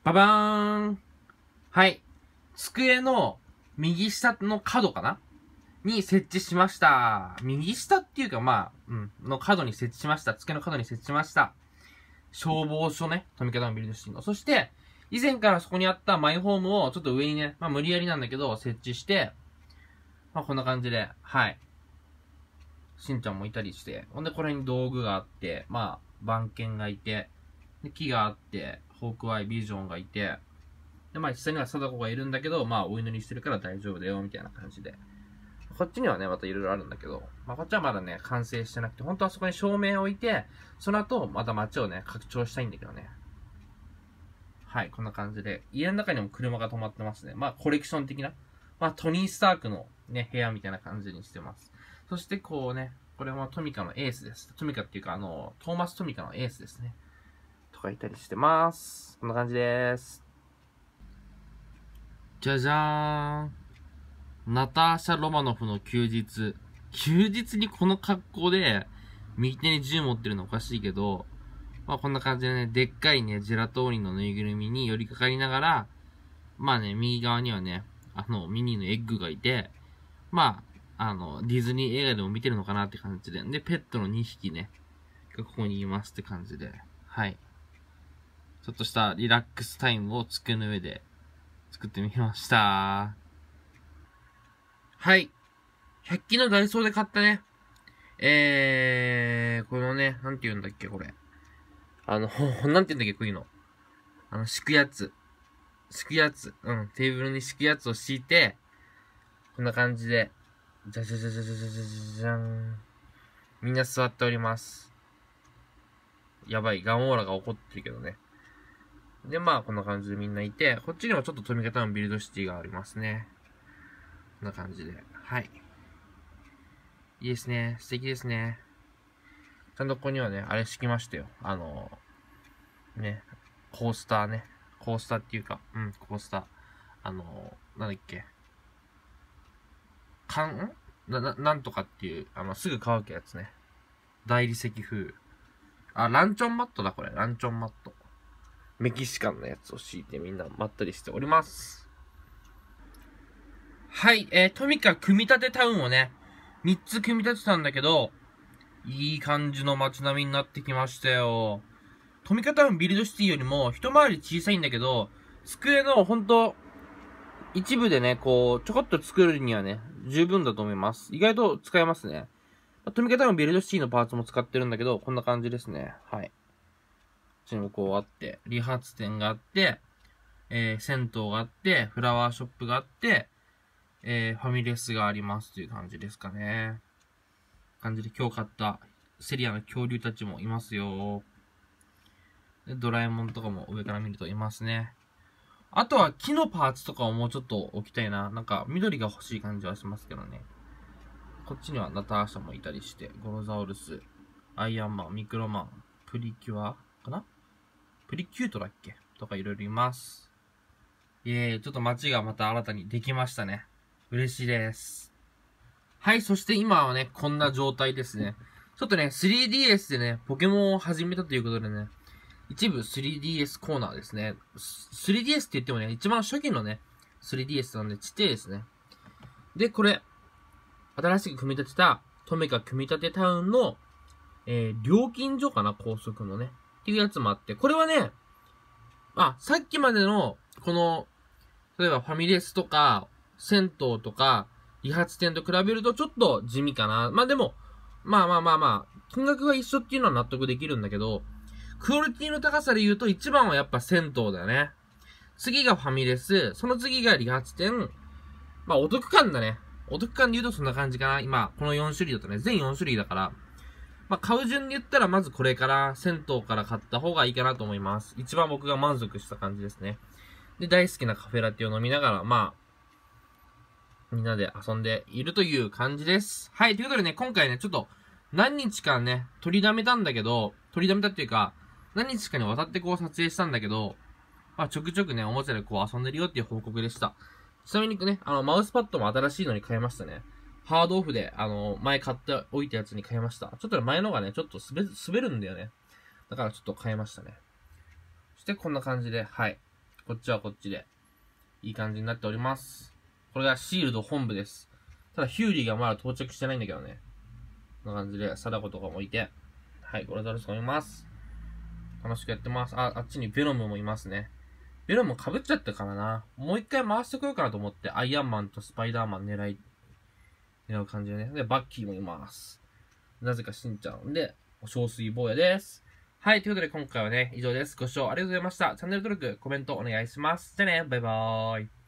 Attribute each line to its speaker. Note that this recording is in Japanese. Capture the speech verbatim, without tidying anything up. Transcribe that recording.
Speaker 1: ババーン。はい。机の右下の角かなに設置しました。右下っていうか、まあ、うん、の角に設置しました。机の角に設置しました。消防署ね。富方のビルドシティの。そして、以前からそこにあったマイホームをちょっと上にね、まあ無理やりなんだけど、設置して、まあこんな感じで、はい。しんちゃんもいたりして、ほんでこれに道具があって、まあ、番犬がいて、で木があって、ホークアイビジョンがいて、で、まあ、下には貞子がいるんだけど、まあ、お祈りしてるから大丈夫だよ、みたいな感じで。こっちにはね、またいろいろあるんだけど、まあ、こっちはまだね、完成してなくて、本当はそこに照明を置いて、その後、また街をね、拡張したいんだけどね。はい、こんな感じで。家の中にも車が止まってますね。まあ、コレクション的な。まあ、トニー・スタークのね、部屋みたいな感じにしてます。そして、こうね、これはトミカのエースです。トミカっていうか、あの、トーマス・トミカのエースですね。とかいたりしてます。こんな感じです。じゃじゃーん。ナターシャ・ロマノフの休日。休日にこの格好で、右手に銃持ってるのおかしいけど、まあこんな感じでね、でっかいね、ジェラトーニのぬいぐるみに寄りかかりながら、まあね、右側にはね、あの、ミニーのエッグがいて、まあ、あの、ディズニー映画でも見てるのかなって感じで、で、ペットのにひきね、がここにいますって感じで、はい。ちょっとしたリラックスタイムを机の上で作ってみました。はい。ひゃく均のダイソーで買ったね。えー、このね、なんて言うんだっけ、これ。あの、なんて言うんだっけ、こういうの。あの、敷くやつ。敷くやつ。うん、テーブルに敷くやつを敷いて、こんな感じで、じゃじゃじゃじゃじゃじゃじゃじゃん。みんな座っております。やばい、ガンオーラが怒ってるけどね。で、まあ、こんな感じでみんないて、こっちにもちょっと富方のビルドシティがありますね。こんな感じで。はい。いいですね。素敵ですね。ちゃんとここにはね、あれ敷きましたよ。あの、ね、コースターね。コースターっていうか、うん、コースター。あの、なんだっけ。かん、んな、な、なんとかっていう、あの、すぐ乾くやつね。大理石風。あ、ランチョンマットだ、これ。ランチョンマット。メキシカンのやつを敷いてみんなまったりしております。はい、えー、とにかく組み立てタウンをね、みっつ組み立てたんだけど、いい感じの街並みになってきましたよ。富方タウンビルドシティよりも一回り小さいんだけど、机のほんと、一部でね、こう、ちょこっと作るにはね、十分だと思います。意外と使えますね。富方タウンビルドシティのパーツも使ってるんだけど、こんな感じですね。はい。こっちにもこうあって、理髪店があって、えー、銭湯があって、フラワーショップがあって、えー、ファミレスがありますという感じですかね。感じで今日買ったセリアの恐竜たちもいますよ。で、ドラえもんとかも上から見るといますね。あとは木のパーツとかをもうちょっと置きたいな。なんか緑が欲しい感じはしますけどね。こっちにはナターシャもいたりして、ゴロザウルス、アイアンマン、ミクロマン、プリキュアかなプリキュートだっけとかいろいろいます。イェーイ、ちょっと街がまた新たにできましたね。嬉しいです。はい、そして今はね、こんな状態ですね。ちょっとね、スリーディーエス でね、ポケモンを始めたということでね、一部 スリーディーエス コーナーですね。スリーディーエス って言ってもね、一番初期のね、スリーディーエス なんでちっちゃいですね。で、これ、新しく組み立てた、トメカ組み立てタウンの、えー、料金所かな、高速のね。っていうやつもあって、これはね、あ、さっきまでの、この、例えばファミレスとか、銭湯とか、理髪店と比べるとちょっと地味かな。まあでも、まあまあまあまあ、金額が一緒っていうのは納得できるんだけど、クオリティの高さで言うと一番はやっぱ銭湯だよね。次がファミレス、その次が理髪店。まあお得感だね。お得感で言うとそんな感じかな。今、このよん種類だとね、全よん種類だから。まあ買う順で言ったらまずこれから、銭湯から買った方がいいかなと思います。一番僕が満足した感じですね。で、大好きなカフェラテを飲みながら、まあ、みんなで遊んでいるという感じです。はい、ということでね、今回ね、ちょっと、何日かね、取りだめたんだけど、取りだめたっていうか、何日かにわたってこう撮影したんだけど、まあ、ちょくちょくね、おもちゃでこう遊んでるよっていう報告でした。ちなみにね、あの、マウスパッドも新しいのに変えましたね。ハードオフで、あの、前買っておいたやつに変えました。ちょっとね、前のがね、ちょっと滑る、滑るんだよね。だからちょっと変えましたね。そしてこんな感じで、はい。 こっちはこっちで、いい感じになっております。これがシールド本部です。ただ、ヒューリーがまだ到着してないんだけどね。こんな感じで、貞子とかもいて、はい、ゴラザルスがいます。楽しくやってます。あ、あっちにベノムもいますね。ベノム被っちゃったからな。もう一回回してこようかなと思って、アイアンマンとスパイダーマン狙い、狙う感じでね。で、バッキーもいます。なぜかしんちゃんで、小水坊やです。はい、ということで今回はね、以上です。ご視聴ありがとうございました。チャンネル登録、コメントお願いします。じゃあね、バイバーイ。